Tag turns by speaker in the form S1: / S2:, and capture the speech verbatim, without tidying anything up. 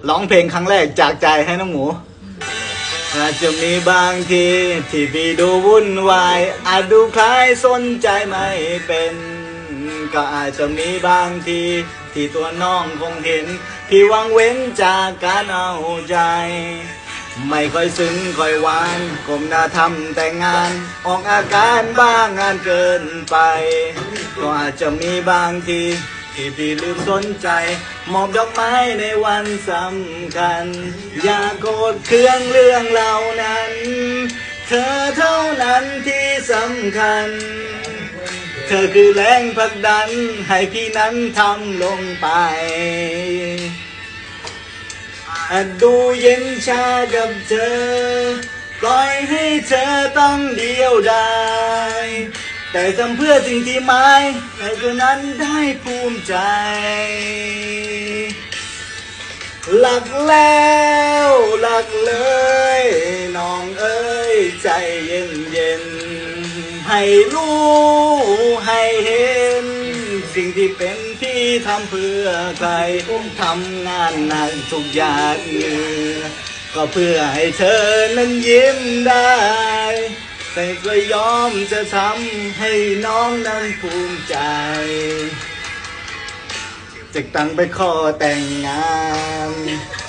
S1: ร้องเพลงครั้งแรกจากใจให้น้องหมูอาจจะมีบางทีที่พี่ดูวุ่นวายอาจดูคล้ายสนใจไม่เป็นก็อาจจะมีบางทีที่ตัวน้องคงเห็นพี่วังเว้นจากการเอาใจไม่ค่อยซึ้งค่อยหวานก้มหน้าทำแต่งานออกอาการบ้างงานเกินไปก็อาจจะมีบางทีที่พี่ลืมสนใจมอบดอกไม้ในวันสำคัญอย่าโกรธเคืองเรื่องเหล่านั้นเธอเท่านั้นที่สำคัญเธอคือแรงผลักดันให้พี่นั้นทำลงไปดูเย็นชากับเธอปล่อยให้เธอต้องเดียวดายแต่ทำเพื่อสิ่งที่หมายให้เธอนั้นได้ภูมิใจหลักแล้วหลักเลยน้องเอ้ยใจเย็นเย็นให้รู้ให้เห็นสิ่งที่เป็นพี่ทำเพื่อใครทำงานหนักทุกอย่างก็เพื่อให้เธอนั้นยิ้มได้แต่ก็ยอมจะทำให้น้องนั้นภูมิใจจะตั้งไปขอแต่งงาน